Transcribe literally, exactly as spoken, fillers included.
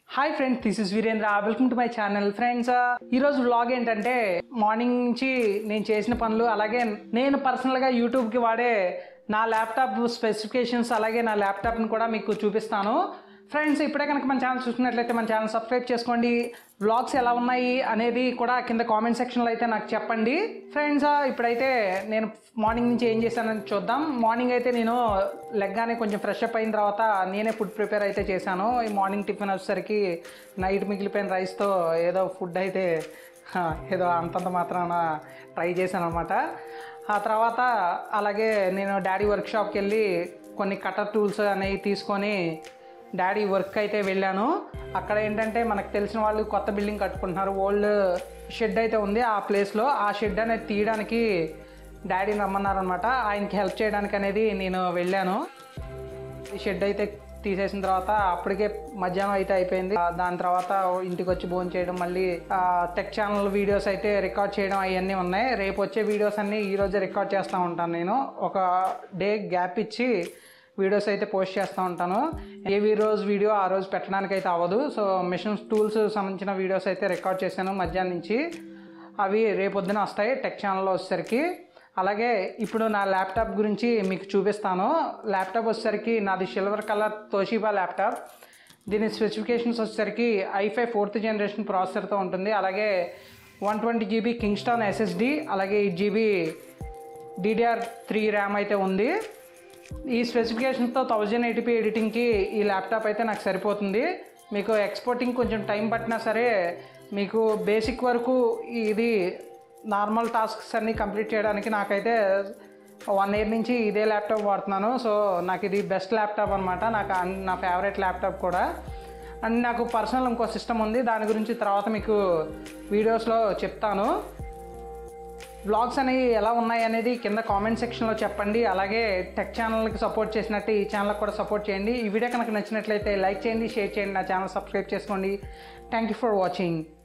Hi friends, this is Virendra. Welcome to my channel. Friends, ఈరోజు vlog ఏంటంటే morning నుంచి నేను చేసిన పనులు, అలాగే నేను పర్సనల్గా యూట్యూబ్కి వాడే నా ల్యాప్టాప్ స్పెసిఫికేషన్స్, అలాగే నా ల్యాప్టాప్ని కూడా మీకు చూపిస్తాను. ఫ్రెండ్స్, ఇప్పుడే కనుక మన ఛానల్ చూసినట్లయితే మన ఛానల్ సబ్స్క్రైబ్ చేసుకోండి. వ్లాగ్స్ ఎలా ఉన్నాయి అనేది కూడా కింద కామెంట్ సెక్షన్లో అయితే నాకు చెప్పండి. ఫ్రెండ్స్, ఇప్పుడైతే నేను మార్నింగ్ నుంచి ఏం చేశానని చూద్దాం. మార్నింగ్ అయితే నేను లెగ్గానే కొంచెం ఫ్రెష్ అప్ అయిన తర్వాత నేనే ఫుడ్ ప్రిపేర్ అయితే చేశాను. ఈ మార్నింగ్ టిఫిన్ వచ్చేసరికి నైట్ మిగిలిపోయిన రైస్తో ఏదో ఫుడ్ అయితే ఏదో అంతంత మాత్రాన ట్రై చేశాను అనమాట. ఆ తర్వాత అలాగే నేను డాడీ వర్క్షాప్కి వెళ్ళి కొన్ని కటర్ టూల్స్ అనేవి తీసుకొని డాడీ వర్క్ అయితే వెళ్ళాను. అక్కడ ఏంటంటే మనకు తెలిసిన వాళ్ళు కొత్త బిల్డింగ్ కట్టుకుంటున్నారు. ఓల్డ్ షెడ్ అయితే ఉంది ఆ ప్లేస్లో. ఆ షెడ్ అనేది తీయడానికి డాడీని రమ్మన్నారనమాట. ఆయనకి హెల్ప్ చేయడానికి అనేది నేను వెళ్ళాను. ఈ షెడ్ అయితే తీసేసిన తర్వాత అప్పటికే మధ్యాహ్నం అయితే అయిపోయింది. దాని తర్వాత ఇంటికి వచ్చి భోజనం చేయడం, మళ్ళీ టెక్ ఛానల్ వీడియోస్ అయితే రికార్డ్ చేయడం అవన్నీ ఉన్నాయి. రేపు వచ్చే వీడియోస్ అన్నీ ఈరోజే రికార్డ్ చేస్తూ ఉంటాను. నేను ఒక డే గ్యాప్ ఇచ్చి వీడియోస్ అయితే పోస్ట్ చేస్తూ ఉంటాను. ఏ రోజు వీడియో ఆ రోజు పెట్టడానికి అయితే అవ్వదు. సో మిషన్స్ టూల్స్ సంబంధించిన వీడియోస్ అయితే రికార్డ్ చేశాను మధ్యాహ్నం నుంచి. అవి రేపొద్దున వస్తాయి టెక్ ఛానల్లో వచ్చేసరికి. అలాగే ఇప్పుడు నా ల్యాప్టాప్ గురించి మీకు చూపిస్తాను. ల్యాప్టాప్ వచ్చేసరికి నాది సిల్వర్ కలర్ తోషిబా ల్యాప్టాప్. దీని స్పెసిఫికేషన్స్ వచ్చేసరికి ఐ ఫైవ్ ఫోర్త్ జనరేషన్ ప్రాసెసర్తో ఉంటుంది. అలాగే one twenty GB Kingston SSD, అలాగే eight GB DDR three RAM అయితే ఉంది. ఈ స్పెసిఫికేషన్తో థౌజండ్ ఎయిటీపీ ఎడిటింగ్కి ఈ ల్యాప్టాప్ అయితే నాకు సరిపోతుంది. మీకు ఎక్స్పోర్టింగ్ కొంచెం టైం పట్టినా సరే మీకు బేసిక్ వరకు ఇది నార్మల్ టాస్క్స్ అన్నీ కంప్లీట్ చేయడానికి నాకైతే వన్ ఇయర్ నుంచి ఇదే ల్యాప్టాప్ వాడుతున్నాను. సో నాకు ఇది బెస్ట్ ల్యాప్టాప్ అనమాట. నాకు నా ఫేవరెట్ ల్యాప్టాప్ కూడా. అండ్ నాకు పర్సనల్ ఇంకో సిస్టమ్ ఉంది, దాని గురించి తర్వాత మీకు వీడియోస్లో చెప్తాను. వ్లాగ్స్ అనేవి ఎలా ఉన్నాయి అనేది కింద కామెంట్ సెక్షన్లో చెప్పండి. అలాగే టెక్ ఛానల్కి సపోర్ట్ చేసినట్టు ఈ ఛానల్కి కూడా సపోర్ట్ చేయండి. ఈ వీడియో కనుక నచ్చినట్లయితే లైక్ చేయండి, షేర్ చేయండి, నా ఛానల్ సబ్స్క్రైబ్ చేసుకోండి. Thank you for watching.